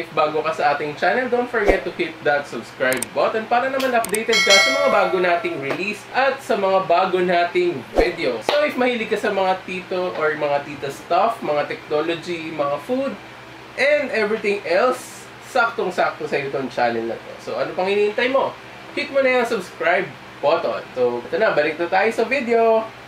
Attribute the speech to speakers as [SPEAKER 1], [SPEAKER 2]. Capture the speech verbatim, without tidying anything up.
[SPEAKER 1] If bago ka sa ating channel, don't forget to hit that subscribe button para naman updated ka sa mga bago nating release at sa mga bago nating video. So if mahilig ka sa mga tito or mga tita stuff, mga technology, mga food, and everything else, saktong-sakto sa itong channel na to. So ano pang hinihintay mo? Hit mo na yung subscribe button. So ito na, balik na tayo sa video.